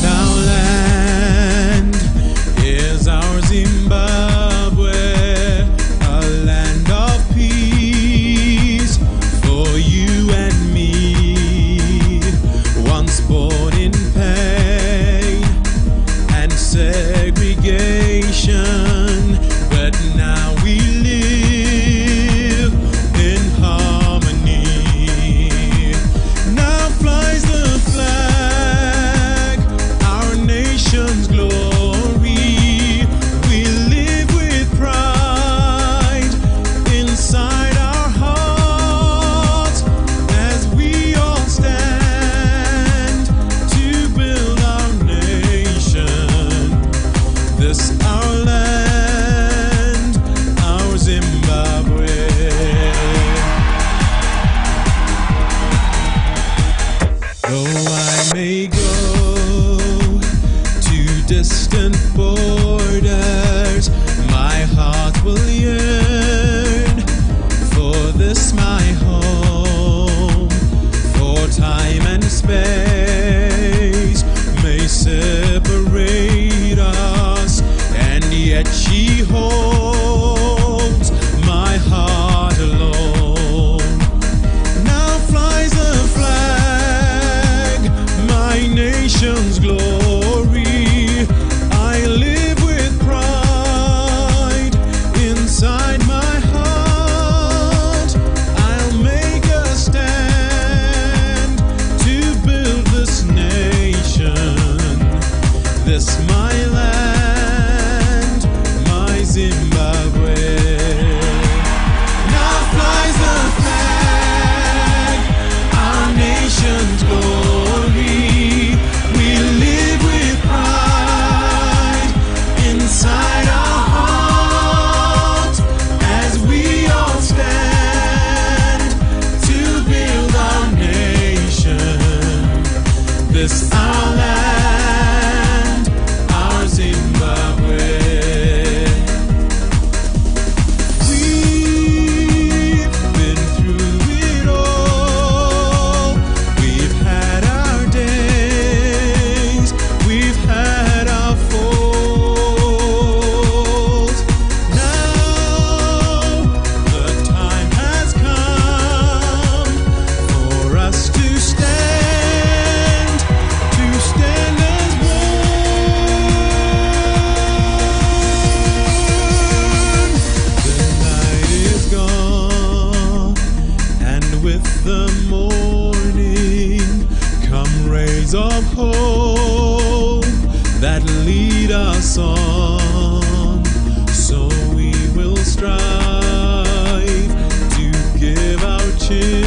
our land is our Zimbabwe, a land of peace for you and me. Once born in pain and segregation, but now we live in harmony. Now flies the flag, our nation's glory. We live with pride inside our hearts as we all stand to build our nation. This our land, our Zimbabwe. Though I may go to distant borders, my heart will yearn for this my home. For time and space may separate us, and yet she holds my heart alone. Now flies the flag, my nation's glory. I live with pride inside my heart. I'll make a stand to build this nation. This my land, my Zimbabwe. Now flies the flag, our nation's glory. We live with pride inside our hearts as we all stand to build our nation. This our land, our Zimbabwe. We've been through it all. We've had our days, we've had our falls. Now the time has come for us to stand as one. The night is gone, and with the morning come rays of hope that lead us on. So we will strive to give our children